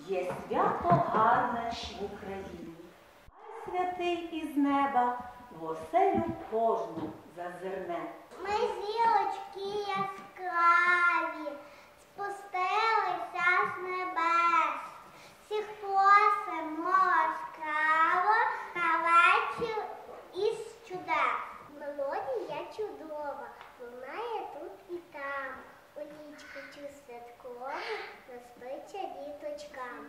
є свято гарне в Україні. Хай святий із неба в оселю кожну зазирне. Ми зірочки яскраві, спустилися з небес. Всіх просимо ласкаво на вечір із чудес. Мелодія чудова, лунає тут і там. У нічку цю святкову наспиться діточкам.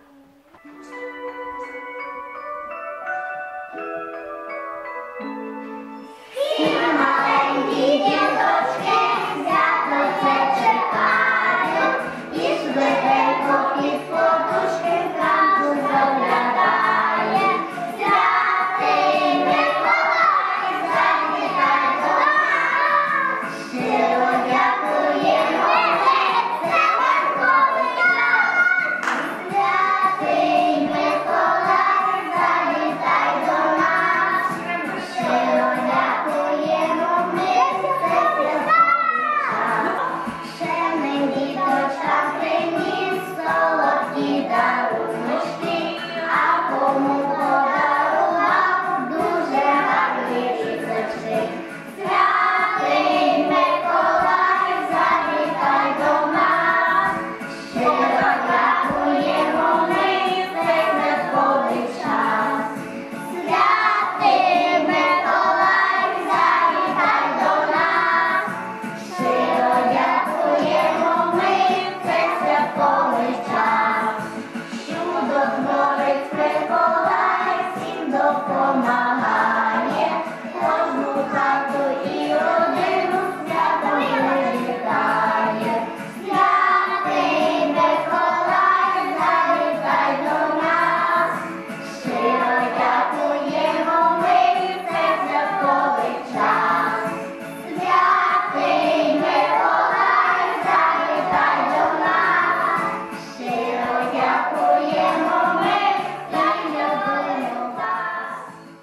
Всі маленькі діточки свято це чекають, і швиденько під подушки зранку заглядає. Святий Миколай, завітай до нас, щиро дякуємо ми, це святковий час. Святий Миколай, завітай до нас, щиро дякуємо ми, це святковий час. Ще мені дочка приніс солодкі даруночки, а кому подарував дуже гарні різочки. Святий Миколай, завітай до нас, щиро дякуємо ми, це святковий час. Святий Миколай, завітай до нас, щиро дякуємо ми, це святковий час. Чудо творить Миколай, всім допомагає, кожну хату і родину святом привітає. Святий Миколай, завітай до нас, щиро дякуємо ми, це святковий час. Святий Миколай, завітай до нас, щиро дякуємо ми, і любимо вас.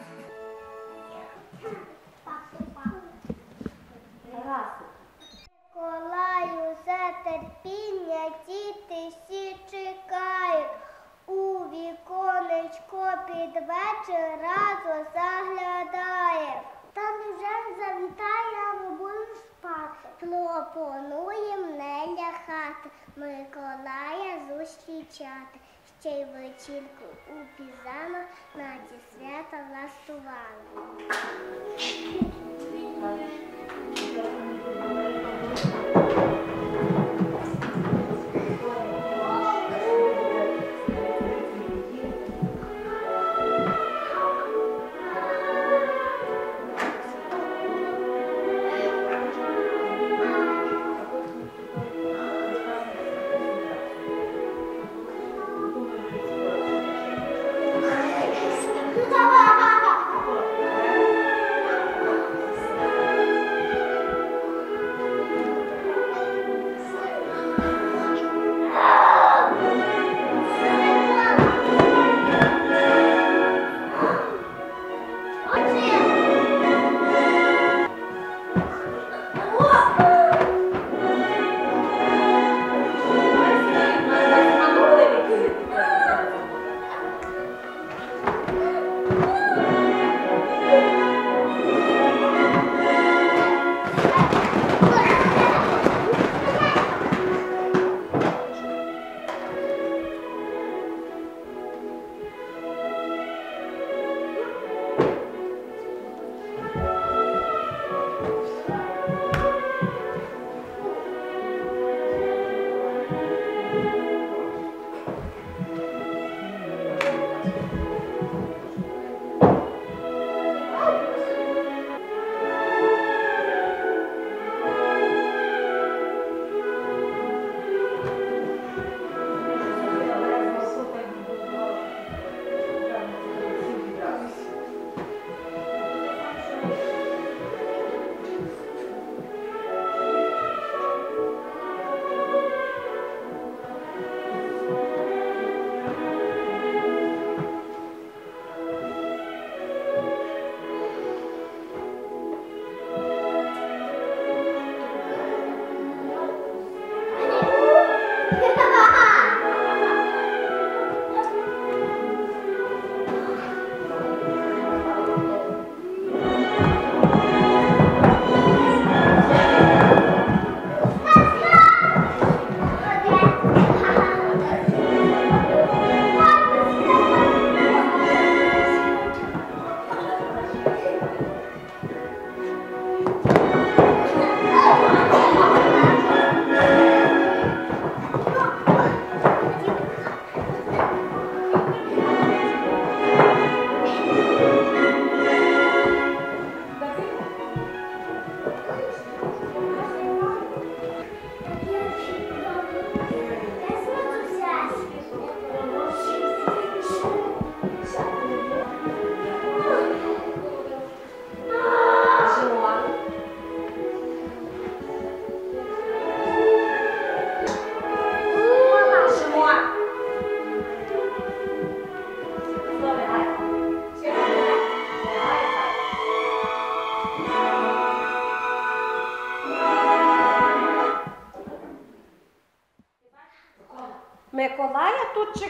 Тарасику, Миколаю, за терпіння діти всі чекають. У віконечко під вечір разом заглядає. Та невже завітає, а ми будемо спати? Пропонуєм не лягати, Миколая зустрічати. Ще й вечірку у піжамах на ті свята влаштували.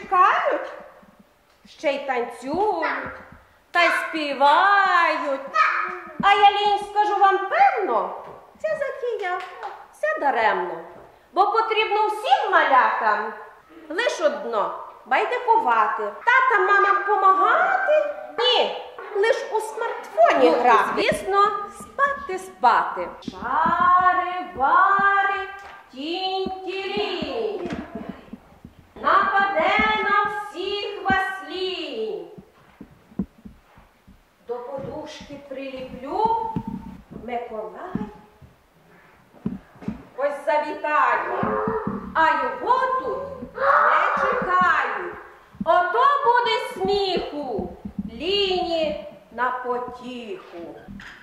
чекають, ще й танцюють, та й співають. А я лінь скажу вам певно, ця затія все даремно. Бо потрібно всім малятам лиш одно байдикувати. Тата, мама помагати? Ні, лиш у смартфоні грати. Звісно, спати. Шари, вари, тінь-тірінь, нападе на всіх вас лінь. До подушки приліплю, Миколай ось завітає, а його тут не чекають. Ото буде сміху, ліні на потіху.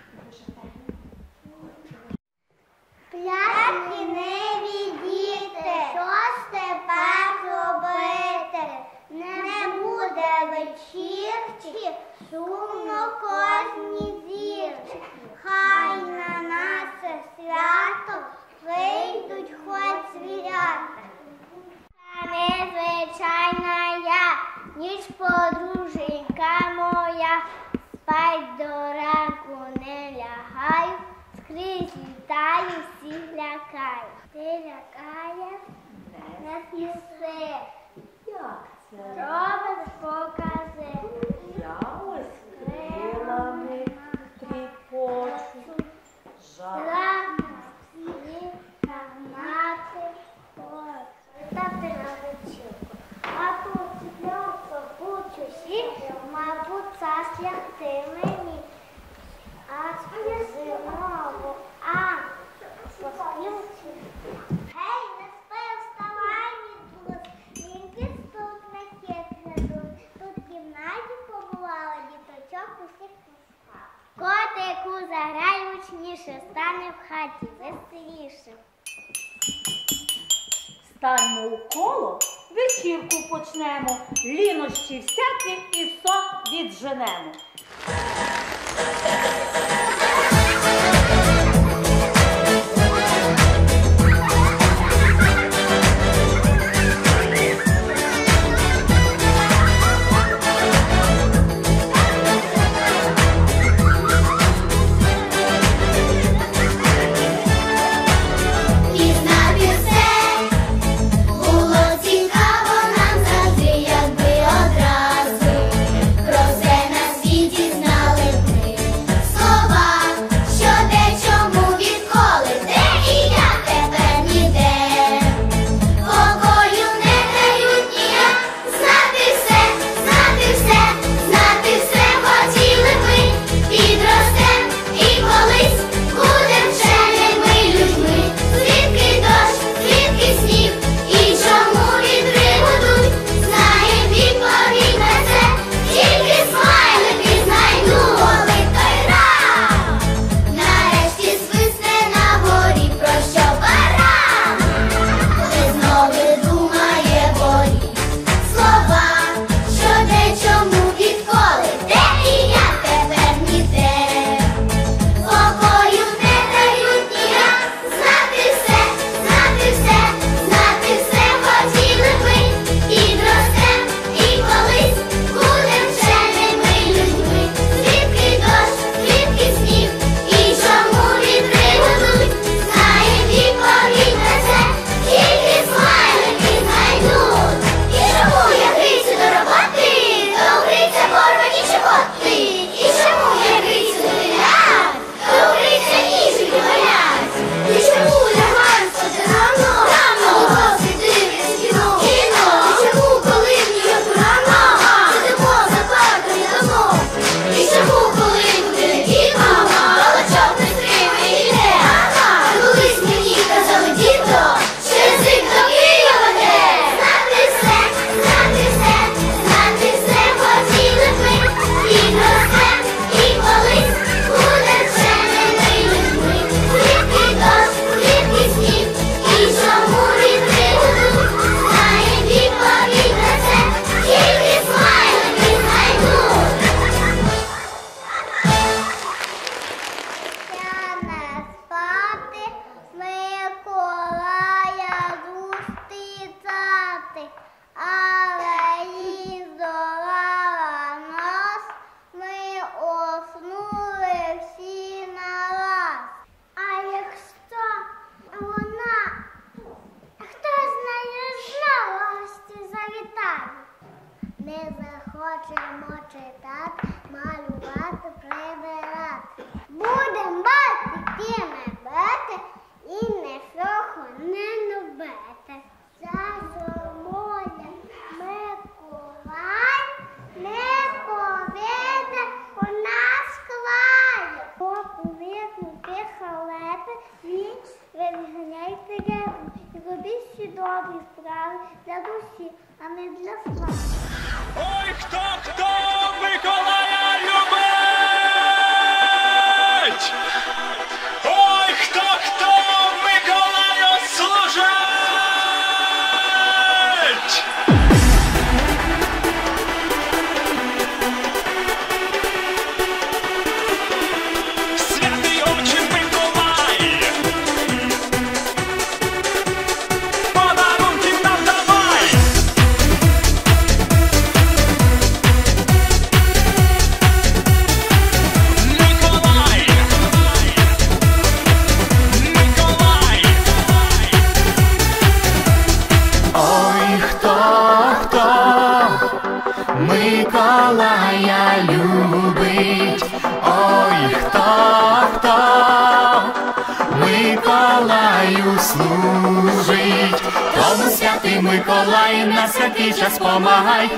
Пляшки не відійти, що ж тепер робити? Не буде вечірки, сумно кожній зірці. Хай на наше свято вийдуть хоч звірята. Та незвичайна я, ніч подруженька моя, спать до ранку не лягаю, скрізь літаю, всіх лякаю. Ти лякаєш? Не сміси. Як це? Робиш покази. Я ось крилами тріпочу. Жах. Страх всіх гнати хочеш. Стати на вечірку. А тут ціпляться будь-усі, мабуть, заслягти мені. А знову, поспілці. Гей, не спи, вставай, мій друг. Він тут на хитну. Тут в кімнаті побувала, діточок усіх пускав. Котику заграй гучніше, стане в хаті веселіше. Станьмо у коло, вечірку почнемо, лінощі всякі і сон відженемо. Слова не захочемо читати, малювати, прибирати. Будем батьками бити і нічого не любити. Зазумоля Миколай не поведе у нас краю. Поповикнути халепи, він виганяйте реву. І робіть всі добрі справи для душі, а не для слави. Ой, хто Миколая любить! Ой, хто Миколаю служить! Святий отче Миколай! Подарунків нам давай! Миколай! Миколай! Ой, хто Миколая любить, ой, хто Миколаю служить, тому святий Миколай на всякий час помагай,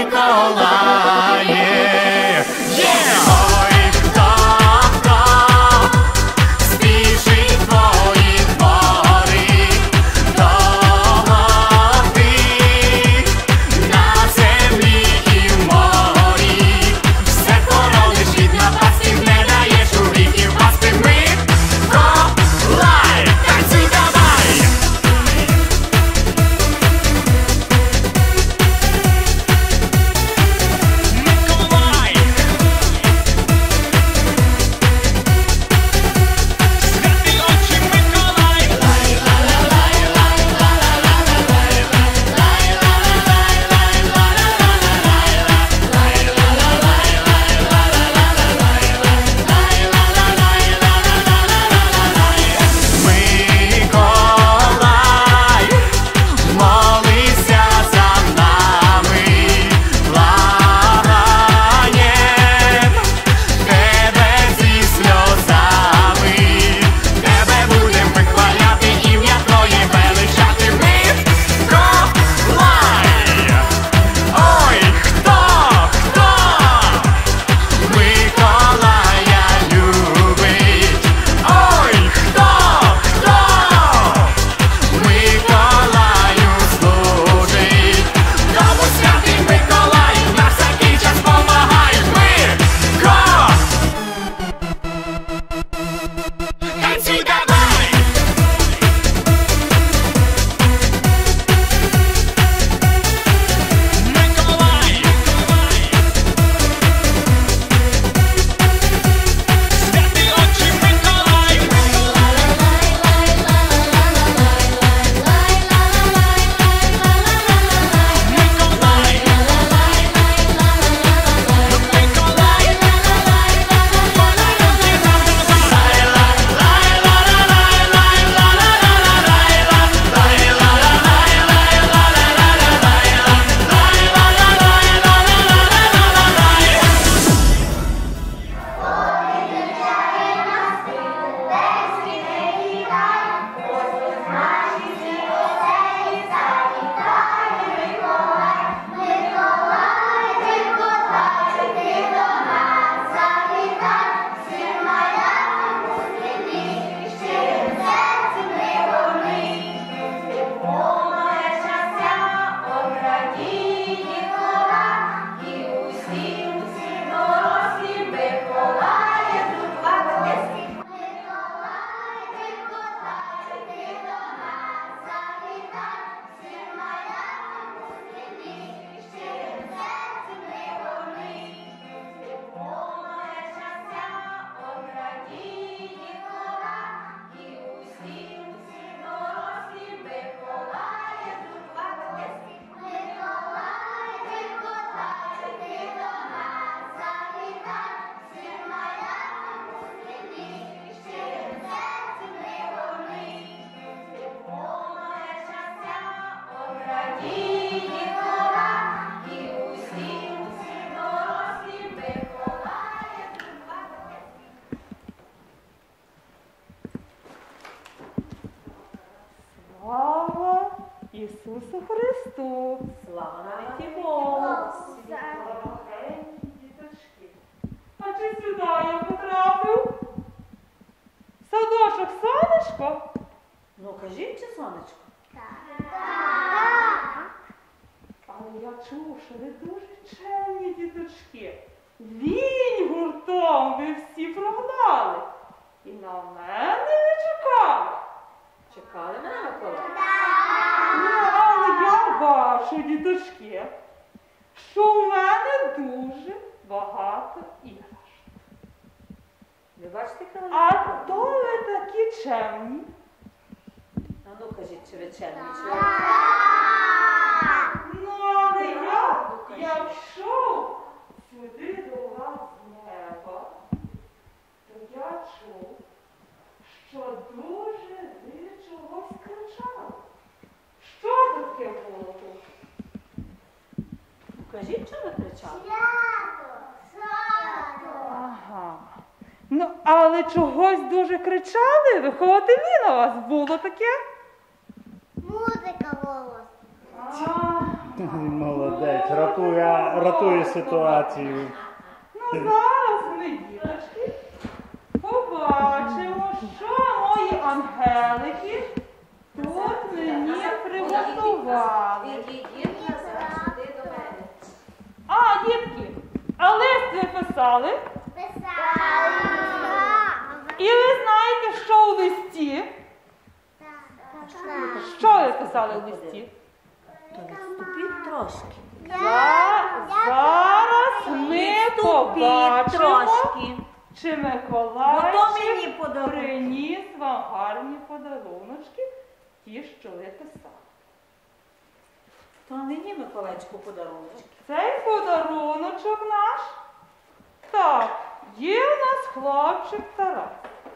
Миколає. Ой, хто спішить твої двори, того ти на землі і в морі, все хорониш від напастів, не даєш у гріхів пасти. Миколай, танцюй давай! Миколай! Христу! Слава навіки Богу. Діточки, а чи сюди я потрапив? Садочок, сонечко? Ну, кажіть, чи сонечко? Але я чув, що ви дуже чемні діточки. Лінь гуртом ви всі прогнали. І на мене не чекали. Чекали мене, Микола? Ну, але я бачу, діточки, що в мене дуже багато іграшок. Ви бачите, коли? А то ви такі чемні. А ну, кажіть, чи ви чемні, чи ви? Ну, але я йшов сюди до вас з неба, то я чув, що дуже ви чогось кричали. Що таке було тут? Кажіть, чи ви кричали? Ага. Ну, але чогось дуже кричали, вихователі на вас було таке? Музика голос. Молодець, рятує ситуацію. Ну, зараз ми, діточки, побачимо, що мої ангелики тут мені приготували. Відійдіть назад сюди до мене. А, дітки, а лист ви писали? І ви знаєте, що у листі? Що ви писали у листі? Відступіть трошки. Зараз ми побачимо, Трошки. чи Бо то мені Миколайчик подарунок. приніс вам гарні подаруночки, ті, що ви писали. То мені, Миколайчику, подаруночки. Цей подаруночок наш, так, є у нас хлопчик Тарас.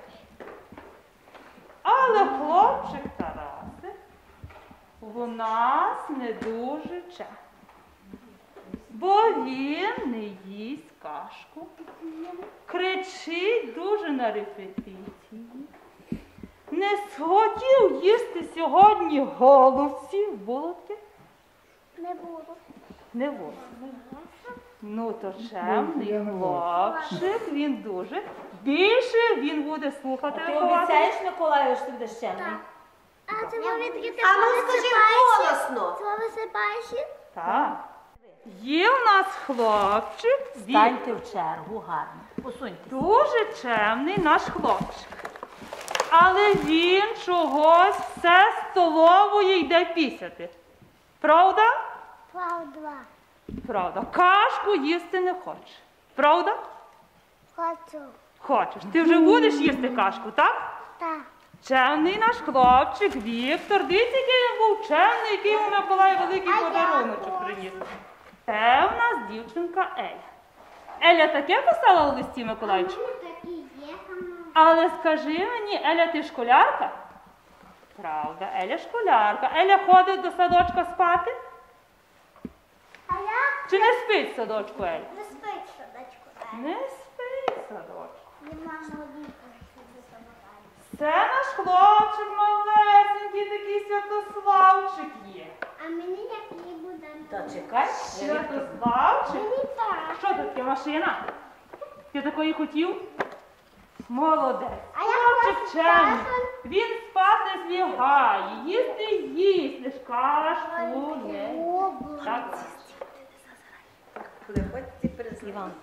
Але хлопчик Тарасик у нас не дуже чемний. Бо він не їсть кашку, кричить дуже на репетиції. Не схотів їсти сьогодні голубці, було таке? Не буду. Не було. Ну, то чемний хлопчик, він дуже. Більше він буде слухати Ти вихователя. обіцяєш, Миколаю, що ти будеш чемний? А це мові А ну скажи голосно. Це висипаєш? Так. Є у нас хлопчик, він Станьте в чергу гарно. Посуньте. дуже чемний наш хлопчик. Але він чогось все столової йде пісяти. Правда? Правда. Правда. Кашку їсти не хоче. Правда? Хочу. Хочеш. Ти вже будеш їсти кашку, так? Так. Чемний наш хлопчик Віктор. Дивіться, який він був чемний, який йому Миколай великий подаруночок приніс. Це у нас дівчинка Еля. Еля таке писала у листі Миколайчику? Такі є там. Але скажи мені, Еля, ти школярка? Правда, Еля школярка. Еля ходить до садочка спати? А я Чи не спить в садочку Еля? не спить, садочку. Не спить в садочку. Не мама одінка, що ви самоталі. Це наш хлопчик малесенький, такий Святославчик є. А мені як не буде. Та чекай. Святославчик? Мені так. Що це таке машина? Ти такої хотів? Молодець. А я Хлопчик хочу чемний. спати. Він спати злягає, їсти їсть, лиш кашку не. Так. Приходьте перед Іван.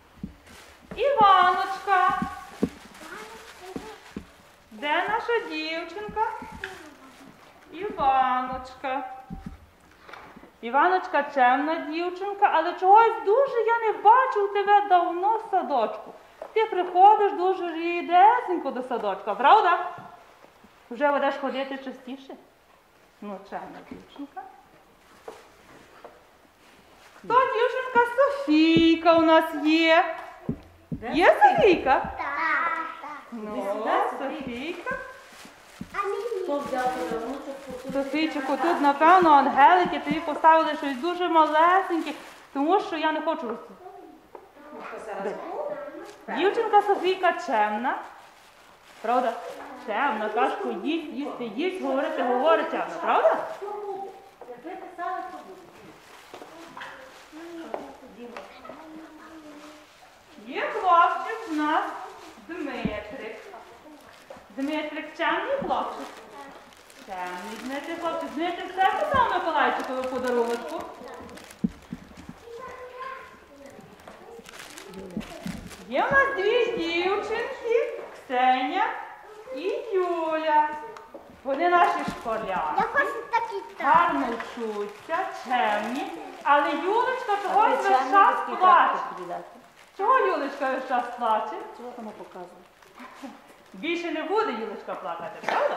Іваночка. Де наша дівчинка? Іваночка. Іваночка чемна дівчинка, але чогось дуже я не бачив тебе давно в садочку. Ти приходиш дуже рідесенько до садочка, правда? Вже будеш ходити частіше? Ну, чемна дівчинка. Хто дівчинка Софійка у нас є? Є Софійка? Так. Ну, Софійка. А мені. Хто взяв подаруночок? Софійчику, тут, напевно, ангелики тобі поставили щось дуже малесеньке, тому що я не хочу рости. Дівчинка Софійка чемна. Правда? Чемна, кашку їсть, їсти, їсть, говорити, говорить чемна. Правда? Як ви писали, то Знаєте, хлопці, знаєте, все писав Миколайчикову подаруночку? Є у нас дві дівчинки, Ксеня і Юля. Вони наші школяри. Я хочу такий так. Гарно вчуться, чемні, але Юлечка чогось весь час плаче. Чого Юлечка весь час плаче? Чого вона показує? Більше не буде Юлечка плакати, правда?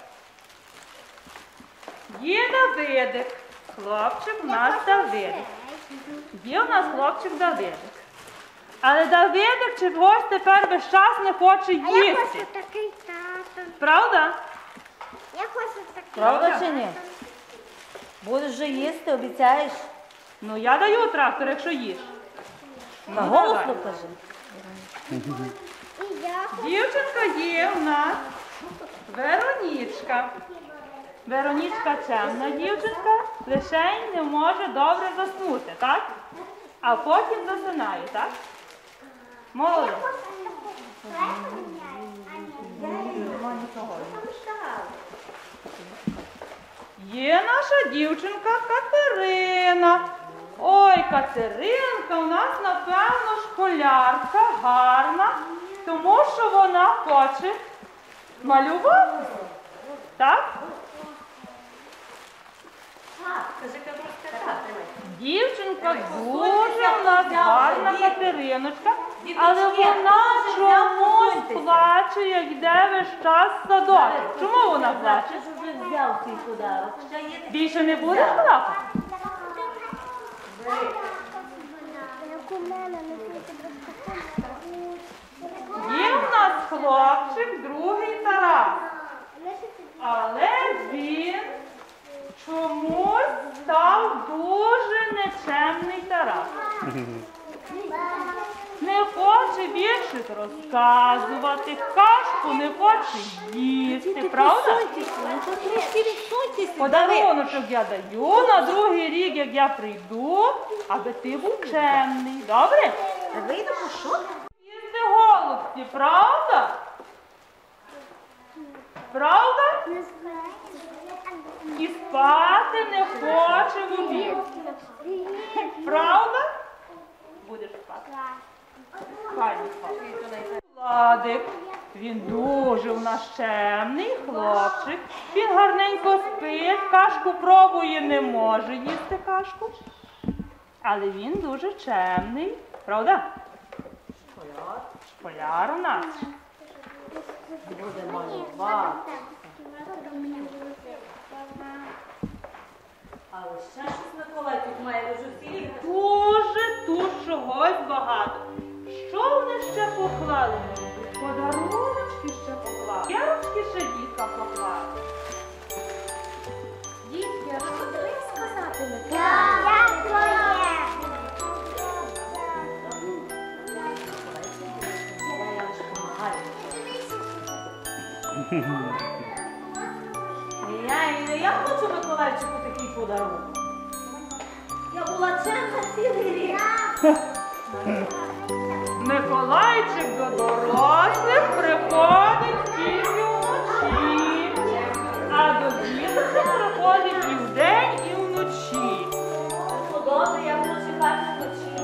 Є Давидик. Хлопчик у нас Давидик. Є у нас хлопчик Давидик. Але Давидик чогось тепер весь час не хоче А я хочу їсти. такий тато. Правда? Я хочу такий. Правда чи ні? Будеш вже їсти, обіцяєш? Ну я даю трактор, якщо їш. На Ну, голосно давай. кажи. І я хочу. Дівчинка є у нас Веронічка. Веронічка чемна дівчинка, лишень не може добре заснути, так? А потім засинає, так? Молодець. Є наша дівчинка Катерина. Ой, Катеринка у нас, напевно, школярка, гарна, тому що вона хоче малювати. Так? Дівчинка дуже в нас гарна Катериночка, але вона чомусь плаче, як йде весь час в садочок. Чому вона плаче? Ти ж вже взяв свій подарок. Ще є Більше не будеш плакати? Як у мене не буде Є в нас хлопчик, другий Тарас. Але він чомусь став дуже нечемний Тарас. Не хоче більше розказувати, кашку не хоче їсти, правда? Подаруночок я даю на другий рік, як я прийду, аби ти був чемний. Добре? Вийдемо, що? Їсти голубці, правда? Правда? І спати не хоче в обід. Правда? Будеш спати. Хай не спати. Владик, він дуже у нас чемний хлопчик. Він гарненько спить, кашку пробує, не може їсти кашку. Але він дуже чемний. Правда? Школяр у нас. Буде малювати. Але ще щось Миколай тут має вже всі. Дуже тут чогось багато. Що вони ще поклали? Подаруночки ще поклали. Ярочки ще дітка поклали. Дітки, а що ти мені сказати, Миколай? Я твоє. Я лише допомагаю. Я хочу Миколайчику такий подарунок. Я була чемна цілий рік. Миколайчик до дорослих приходить тільки вночі, а до діток приходить і вдень, і вночі. Ну добре, я буду чекати вночі.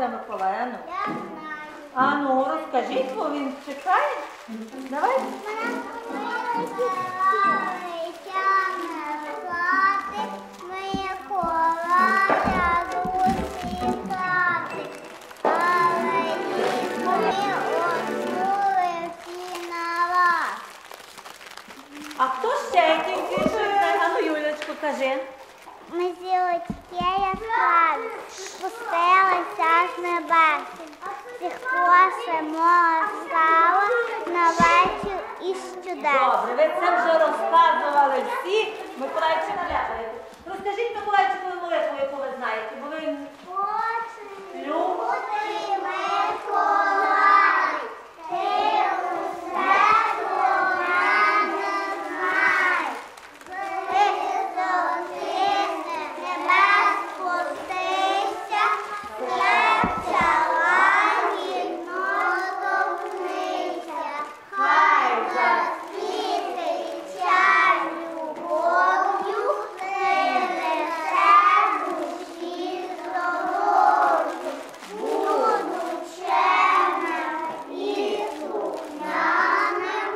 Святого Миколая? Ну. Я знаю. А ну, розкажіть, бо він чекає. Давай. А хто ще який віршик? А ну, Юлечко, кажи. Ми зілочки яскраві, спустилися з небес, всіх коси мова стала на вечір із чудес. Добре, ви це вже розказували всі. Миколайчик ляпає. Розкажіть, Миколайчику, молитву, яку ви знаєте, бо ви... Любий Миколай, ти усе про мене знай. Ти золотися, небес спустися, серця лагідно торкнися. Хай засвітиться любов'ю, принесе душі здоров'ю. Буду чемним і слухняним,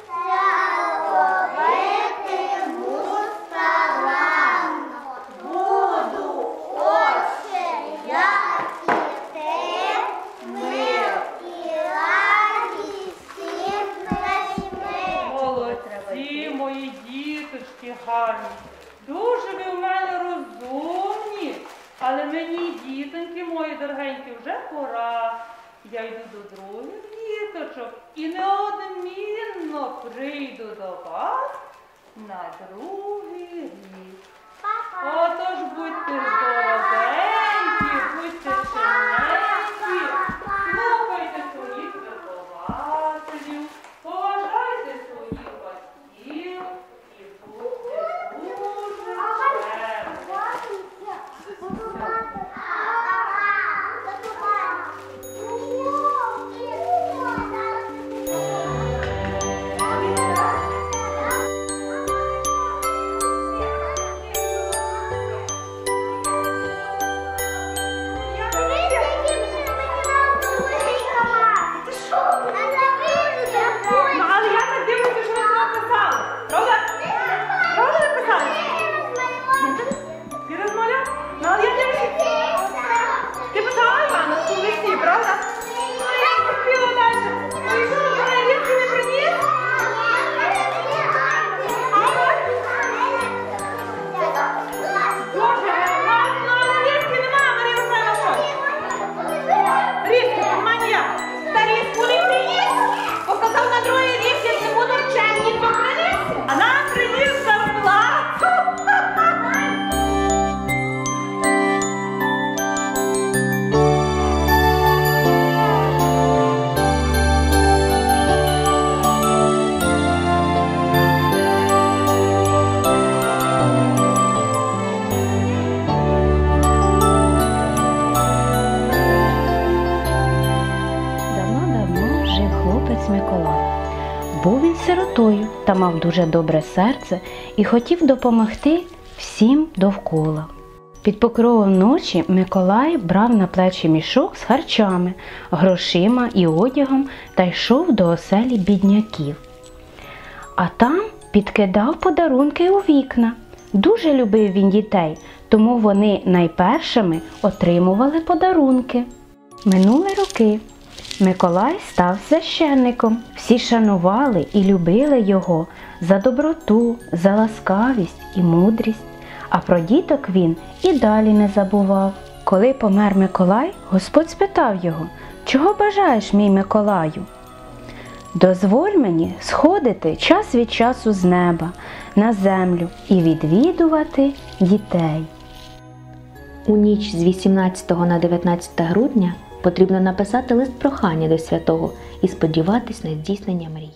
робитиму старанно. Буду, Отче, як і ти, мир і радість всім прийми. Молодці, мої діточки гарні. Дуже ви в мене розумні. Але мені, дітоньки мої дорогенькі, вже пора. Я йду до других діточок і неодмінно прийду до вас на другий рік. Отож будьте здоровенькі, будьте чемненькі, слухайте своїх вихователів, поважайте своїх батьків і будьте дуже Ну, але я так дивлюся, що ви це написали. Правда? Правда написали? Ти розмовляв? Ну, але я дивлюся. Ти писала, Івана, в листі, правда? Ну, я хотіла далі. Ну, і що, мене різки не приніс? Боже, ну, але різки немає, Марія Васильівна, що? Різки, маньяк. Та різку не приніс? Показав на другий рік, як не буду вчені, то приніс. А нам приніс зарплату. Давно-давно жив хлопець Миколай. Був він сиротою та мав дуже добре серце і хотів допомогти всім довкола. Під покровом ночі Миколай брав на плечі мішок з харчами, грошима і одягом та йшов до оселі бідняків. А там підкидав подарунки у вікна. Дуже любив він дітей, тому вони найпершими отримували подарунки. Минули роки. Миколай став священником. Всі шанували і любили його за доброту, за ласкавість і мудрість. А про діток він і далі не забував. Коли помер Миколай, Господь спитав його: «Чого бажаєш, мій Миколаю?» «Дозволь мені сходити час від часу з неба на землю і відвідувати дітей». У ніч з 18 на 19 грудня потрібно написати лист прохання до святого і сподіватись на здійснення мрій.